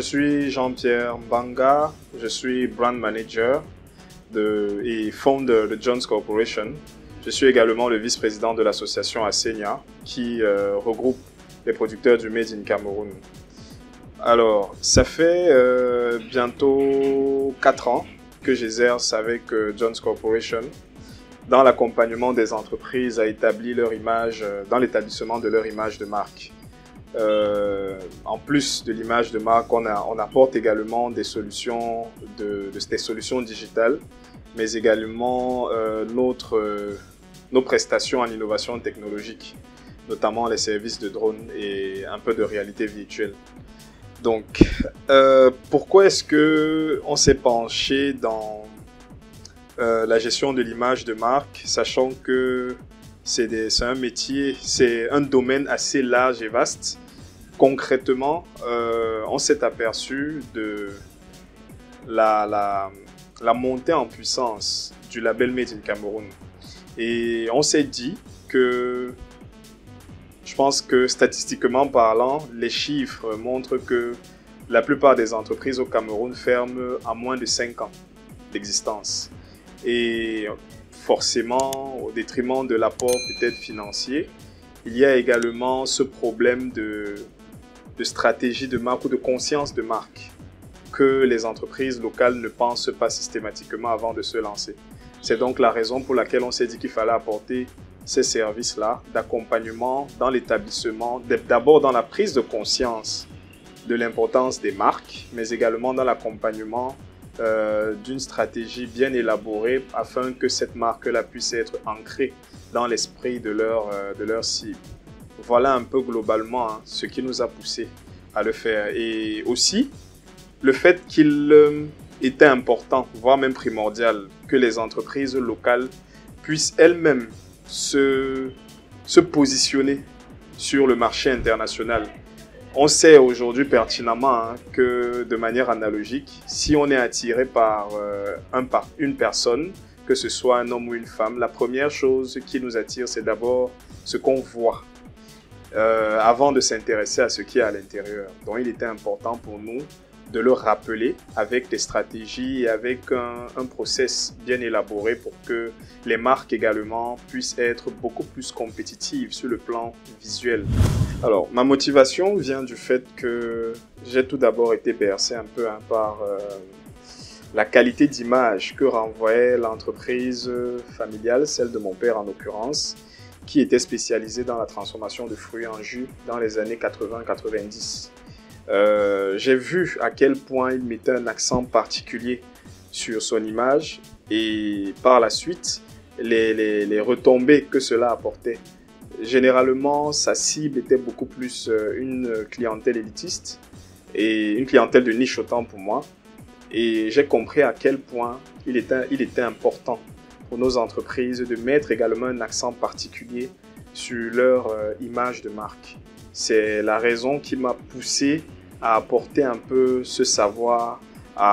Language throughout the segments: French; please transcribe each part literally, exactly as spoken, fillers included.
suis Jean-Pierre Mbanga, je suis Brand Manager de, et founder de Jones Corporation. Je suis également le vice-président de l'association Asenia qui euh, regroupe les producteurs du Made in Cameroun. Alors, ça fait euh, bientôt quatre ans que j'exerce avec euh, Jones Corporation dans l'accompagnement des entreprises à établir leur image, euh, dans l'établissement de leur image de marque. Euh, en plus de l'image de marque, on, a, on apporte également des solutions, de, de, des solutions digitales, mais également euh, notre, euh, nos prestations en innovation technologique, notamment les services de drone et un peu de réalité virtuelle. Donc, euh, pourquoi est-ce qu'on s'est penché dans euh, la gestion de l'image de marque, sachant que c'est un métier, c'est un domaine assez large et vaste. Concrètement, euh, on s'est aperçu de la, la, la montée en puissance du label Made in Cameroun. Et on s'est dit que, je pense que statistiquement parlant, les chiffres montrent que la plupart des entreprises au Cameroun ferment à moins de cinq ans d'existence. Et forcément, au détriment de l'apport peut-être financier, il y a également ce problème de, de stratégie de marque ou de conscience de marque que les entreprises locales ne pensent pas systématiquement avant de se lancer. C'est donc la raison pour laquelle on s'est dit qu'il fallait apporter ces services-là d'accompagnement dans l'établissement, d'abord dans la prise de conscience de l'importance des marques, mais également dans l'accompagnement Euh, d'une stratégie bien élaborée afin que cette marque-là puisse être ancrée dans l'esprit de leur, euh, de leur cible. Voilà un peu globalement hein, ce qui nous a poussé à le faire. Et aussi, le fait qu'il euh, était important, voire même primordial, que les entreprises locales puissent elles-mêmes se, se positionner sur le marché international. On sait aujourd'hui pertinemment hein, que de manière analogique, si on est attiré par, euh, un, par une personne, que ce soit un homme ou une femme, la première chose qui nous attire, c'est d'abord ce qu'on voit euh, avant de s'intéresser à ce qui est à l'intérieur. Donc il était important pour nous de le rappeler avec des stratégies et avec un, un process bien élaboré pour que les marques également puissent être beaucoup plus compétitives sur le plan visuel. Alors, ma motivation vient du fait que j'ai tout d'abord été bercé un peu hein, par euh, la qualité d'image que renvoyait l'entreprise familiale, celle de mon père en l'occurrence, qui était spécialisée dans la transformation de fruits en jus dans les années quatre-vingt quatre-vingt-dix. Euh, j'ai vu à quel point il mettait un accent particulier sur son image et par la suite, les, les, les retombées que cela apportait. Généralement, sa cible était beaucoup plus une clientèle élitiste et une clientèle de niche autant pour moi. Et j'ai compris à quel point il était, il était important pour nos entreprises de mettre également un accent particulier sur leur euh, image de marque. C'est la raison qui m'a poussé à apporter un peu ce savoir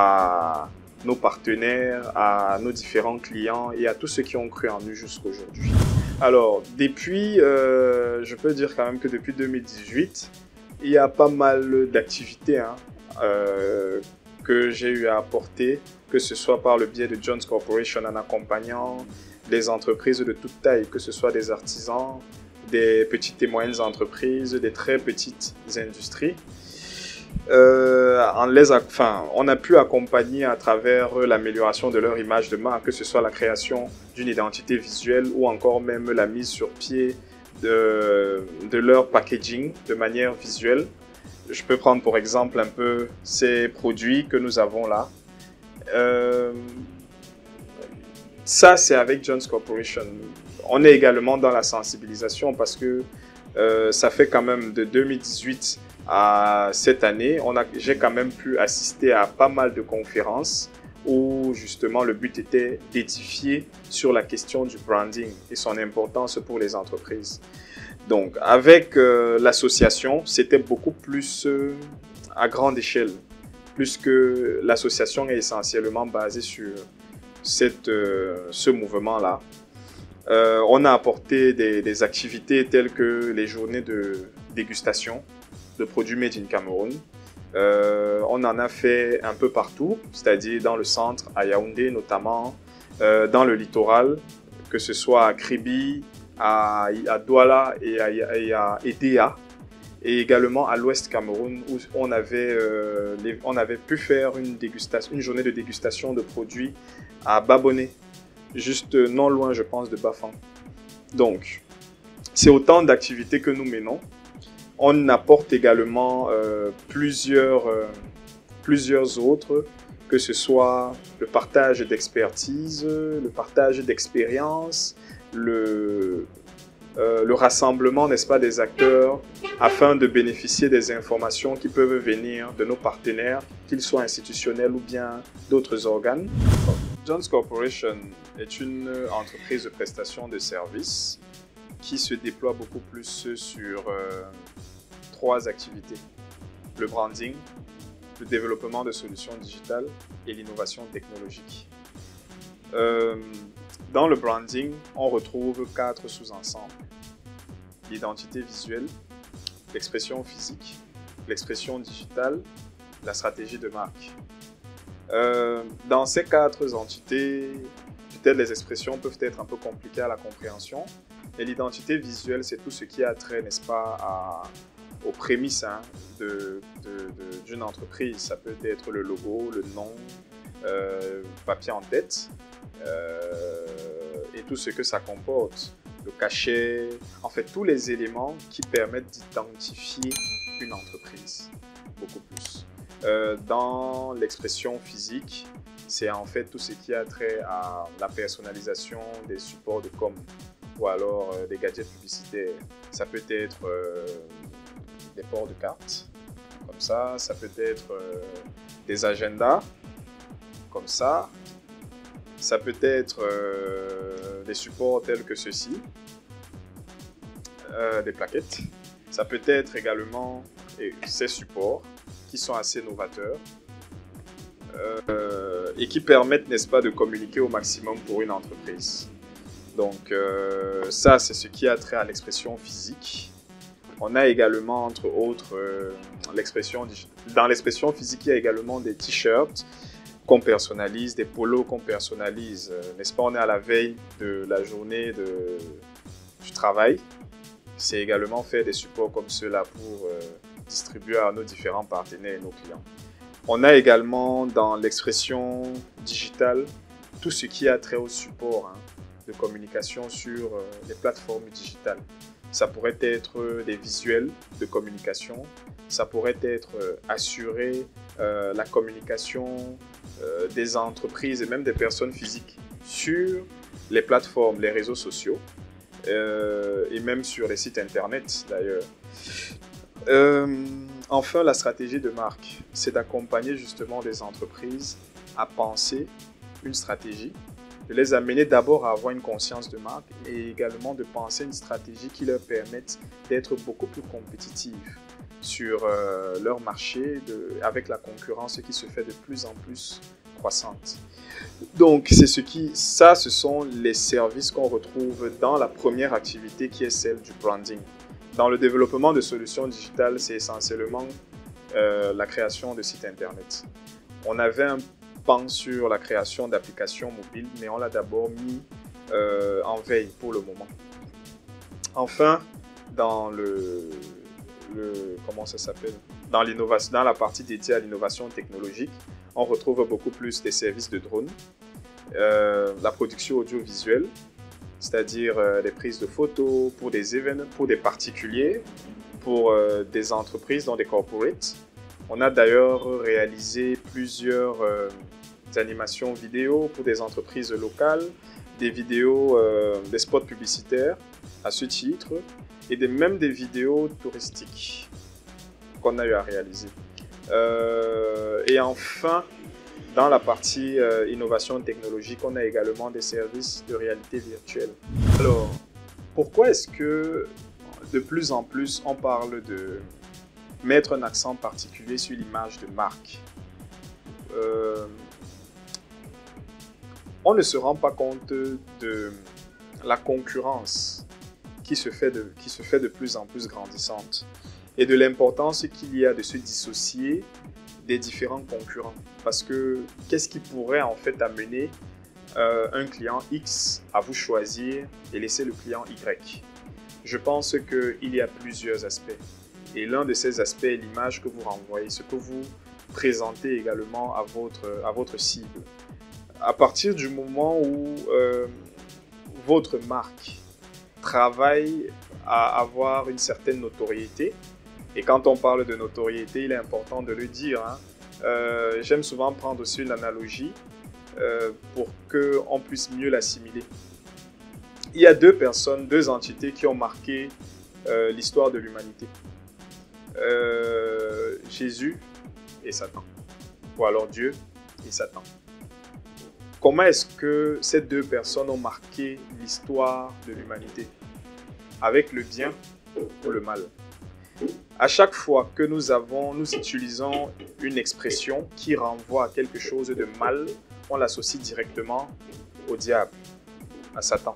à nos partenaires, à nos différents clients et à tous ceux qui ont cru en nous jusqu'à aujourd'hui. Alors, depuis, euh, je peux dire quand même que depuis deux mille dix-huit, il y a pas mal d'activités hein, euh, que j'ai eu à apporter, que ce soit par le biais de Jones Corporation en accompagnant des entreprises de toute taille, que ce soit des artisans, des petites et moyennes entreprises, des très petites industries. Euh, en les, enfin, on a pu accompagner à travers l'amélioration de leur image de marque, que ce soit la création d'une identité visuelle ou encore même la mise sur pied de, de leur packaging de manière visuelle. Je peux prendre pour exemple un peu ces produits que nous avons là. Euh, ça, c'est avec Jones Corporation. On est également dans la sensibilisation parce que euh, ça fait quand même de deux mille dix-huit à cette année, j'ai quand même pu assister à pas mal de conférences où justement le but était d'édifier sur la question du branding et son importance pour les entreprises. Donc avec euh, l'association, c'était beaucoup plus euh, à grande échelle, puisque l'association est essentiellement basée sur cette, euh, ce mouvement-là. Euh, on a apporté des, des activités telles que les journées de dégustation de produits Made in Cameroun, Euh, on en a fait un peu partout, c'est-à-dire dans le centre, à Yaoundé notamment, euh, dans le littoral, que ce soit à Kribi, à, à Douala et à, et à Edea, et également à l'ouest Cameroun, où on avait, euh, les, on avait pu faire une, dégustation, une journée de dégustation de produits à Babonné, juste non loin, je pense, de Bafang. Donc, c'est autant d'activités que nous menons. On apporte également euh, plusieurs, euh, plusieurs autres, que ce soit le partage d'expertise, le partage d'expérience, le, euh, le rassemblement, n'est-ce pas, des acteurs afin de bénéficier des informations qui peuvent venir de nos partenaires, qu'ils soient institutionnels ou bien d'autres organes. Jones Corporation est une entreprise de prestation de services qui se déploie beaucoup plus sur euh, trois activités. Le branding, le développement de solutions digitales et l'innovation technologique. Euh, dans le branding, on retrouve quatre sous-ensembles. L'identité visuelle, l'expression physique, l'expression digitale, la stratégie de marque. Euh, dans ces quatre entités, peut-être les expressions peuvent être un peu compliquées à la compréhension, mais l'identité visuelle, c'est tout ce qui a trait, n'est-ce pas, à, aux prémices hein, de, de, d'une entreprise. Ça peut être le logo, le nom, euh, papier en tête, euh, et tout ce que ça comporte, le cachet, en fait tous les éléments qui permettent d'identifier une entreprise, beaucoup plus. Euh, dans l'expression physique, c'est en fait tout ce qui a trait à la personnalisation des supports de com ou alors euh, des gadgets publicitaires. Ça peut être euh, des ports de cartes, comme ça, ça peut être euh, des agendas, comme ça, ça peut être euh, des supports tels que ceci, euh, des plaquettes, ça peut être également et ces supports qui sont assez novateurs euh, et qui permettent, n'est-ce pas, de communiquer au maximum pour une entreprise. Donc euh, ça, c'est ce qui a trait à l'expression physique. On a également, entre autres, euh, l'expression dans l'expression physique, il y a également des t-shirts qu'on personnalise, des polos qu'on personnalise. Euh, n'est-ce pas, on est à la veille de la journée de, du travail. C'est également faire des supports comme ceux-là pour euh, distribuer à nos différents partenaires et nos clients. On a également dans l'expression digitale tout ce qui a trait au support hein, de communication sur euh, les plateformes digitales. Ça pourrait être des visuels de communication, ça pourrait être euh, assurer euh, la communication euh, des entreprises et même des personnes physiques sur les plateformes, les réseaux sociaux euh, et même sur les sites internet d'ailleurs. Euh, enfin, la stratégie de marque, c'est d'accompagner justement des entreprises à penser une stratégie, de les amener d'abord à avoir une conscience de marque et également de penser une stratégie qui leur permette d'être beaucoup plus compétitifs sur euh, leur marché de, avec la concurrence qui se fait de plus en plus croissante. Donc, c'est ce qui, ça, ce sont les services qu'on retrouve dans la première activité qui est celle du branding. Dans le développement de solutions digitales, c'est essentiellement euh, la création de sites internet. On avait un pan sur la création d'applications mobiles, mais on l'a d'abord mis euh, en veille pour le moment. Enfin, dans le, le comment ça s'appelle, dans l'innovation, dans la partie dédiée à l'innovation technologique, on retrouve beaucoup plus des services de drones, euh, la production audiovisuelle, c'est-à-dire euh, les prises de photos pour des événements, pour des particuliers, pour euh, des entreprises, dans des corporates. On a d'ailleurs réalisé plusieurs euh, animations vidéo pour des entreprises locales, des vidéos, euh, des spots publicitaires à ce titre, et des, même des vidéos touristiques qu'on a eu à réaliser. Euh, et enfin, dans la partie euh, innovation technologique, on a également des services de réalité virtuelle. Alors, pourquoi est-ce que de plus en plus on parle de mettre un accent particulier sur l'image de marque? euh, On ne se rend pas compte de la concurrence qui se fait de, qui se fait de plus en plus grandissante et de l'importance qu'il y a de se dissocier des différents concurrents. Parce que qu'est-ce qui pourrait en fait amener euh, un client X à vous choisir et laisser le client Y? Je pense qu'il y a plusieurs aspects. Et l'un de ces aspects est l'image que vous renvoyez, ce que vous présentez également à votre, à votre cible. À partir du moment où euh, votre marque travaille à avoir une certaine notoriété, et quand on parle de notoriété, il est important de le dire, hein, euh, j'aime souvent prendre aussi une analogie euh, pour qu'on puisse mieux l'assimiler. Il y a deux personnes, deux entités qui ont marqué euh, l'histoire de l'humanité. Euh, Jésus et Satan, ou alors Dieu et Satan. Comment est-ce que ces deux personnes ont marqué l'histoire de l'humanité? Avec le bien ou le mal? À chaque fois que nous avons, nous utilisons une expression qui renvoie à quelque chose de mal, on l'associe directement au diable, à Satan.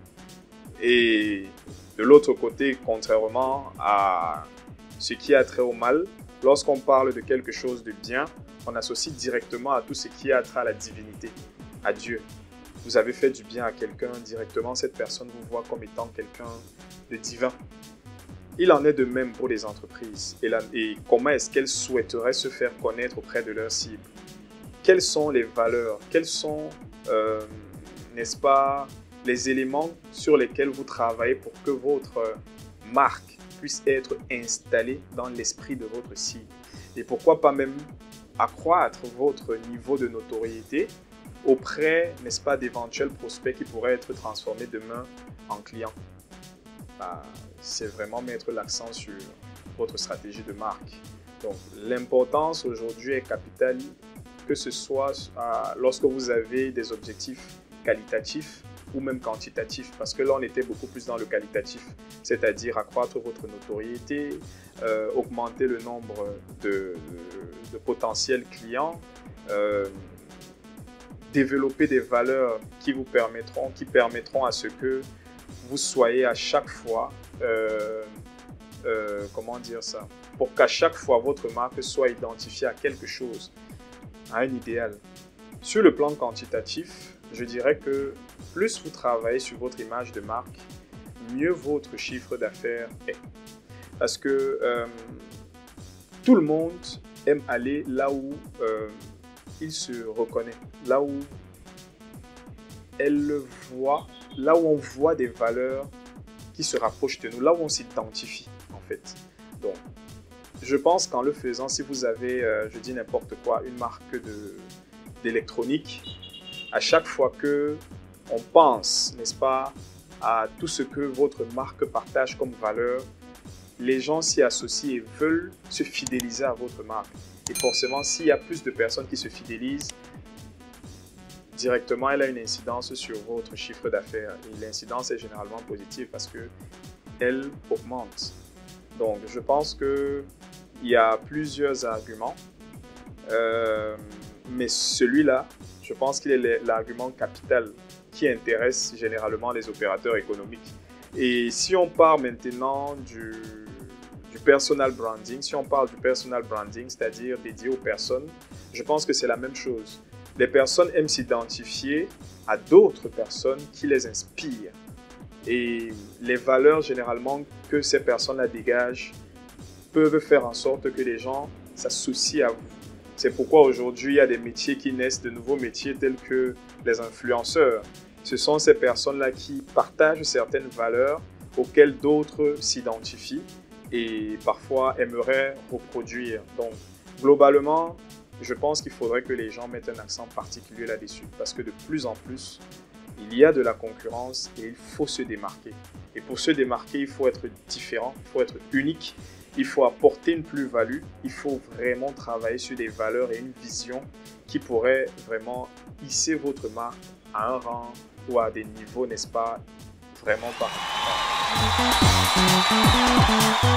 Et de l'autre côté, contrairement à ce qui a trait au mal, lorsqu'on parle de quelque chose de bien, on associe directement à tout ce qui a trait à la divinité, à Dieu. Vous avez fait du bien à quelqu'un, directement cette personne vous voit comme étant quelqu'un de divin. Il en est de même pour les entreprises. Et, la, et comment est-ce qu'elles souhaiteraient se faire connaître auprès de leur cible? Quelles sont les valeurs? Quels sont, euh, n'est-ce pas, les éléments sur lesquels vous travaillez pour que votre marque puisse être installée dans l'esprit de votre cible? Et pourquoi pas même accroître votre niveau de notoriété auprès, n'est-ce pas, d'éventuels prospects qui pourraient être transformés demain en clients? Bah, c'est vraiment mettre l'accent sur votre stratégie de marque. Donc, l'importance aujourd'hui est capitale, que ce soit à, lorsque vous avez des objectifs qualitatifs ou même quantitatifs, parce que là, on était beaucoup plus dans le qualitatif, c'est-à-dire accroître votre notoriété, euh, augmenter le nombre de, de, de potentiels clients, euh, développer des valeurs qui vous permettront, qui permettront à ce que vous soyez à chaque fois, euh, euh, comment dire ça, pour qu'à chaque fois votre marque soit identifiée à quelque chose, à un idéal. Sur le plan quantitatif, je dirais que plus vous travaillez sur votre image de marque, mieux votre chiffre d'affaires est. Parce que euh, tout le monde aime aller là où euh, il se reconnaît, là où elle le voit, là où on voit des valeurs qui se rapprochent de nous, là où on s'identifie en fait. Donc, je pense qu'en le faisant, si vous avez, euh, je dis n'importe quoi, une marque de, d'électronique, à chaque fois que on pense, n'est-ce pas, à tout ce que votre marque partage comme valeur, les gens s'y associent et veulent se fidéliser à votre marque. Et forcément, s'il y a plus de personnes qui se fidélisent, directement, elle a une incidence sur votre chiffre d'affaires. Et l'incidence est généralement positive parce qu'elle augmente. Donc, je pense qu'il y a plusieurs arguments. Euh, mais celui-là, je pense qu'il est l'argument capital qui intéresse généralement les opérateurs économiques. Et si on parle maintenant du, du personal branding, si on parle du personal branding, c'est-à-dire dédié aux personnes, je pense que c'est la même chose. Les personnes aiment s'identifier à d'autres personnes qui les inspirent. Et les valeurs généralement que ces personnes-là dégagent peuvent faire en sorte que les gens s'associent à vous. C'est pourquoi aujourd'hui, il y a des métiers qui naissent, de nouveaux métiers tels que les influenceurs. Ce sont ces personnes-là qui partagent certaines valeurs auxquelles d'autres s'identifient et parfois aimeraient reproduire. Donc, globalement, je pense qu'il faudrait que les gens mettent un accent particulier là-dessus parce que de plus en plus, il y a de la concurrence et il faut se démarquer. Et pour se démarquer, il faut être différent, il faut être unique, il faut apporter une plus-value, il faut vraiment travailler sur des valeurs et une vision qui pourrait vraiment hisser votre marque à un rang ou à des niveaux, n'est-ce pas, vraiment particuliers.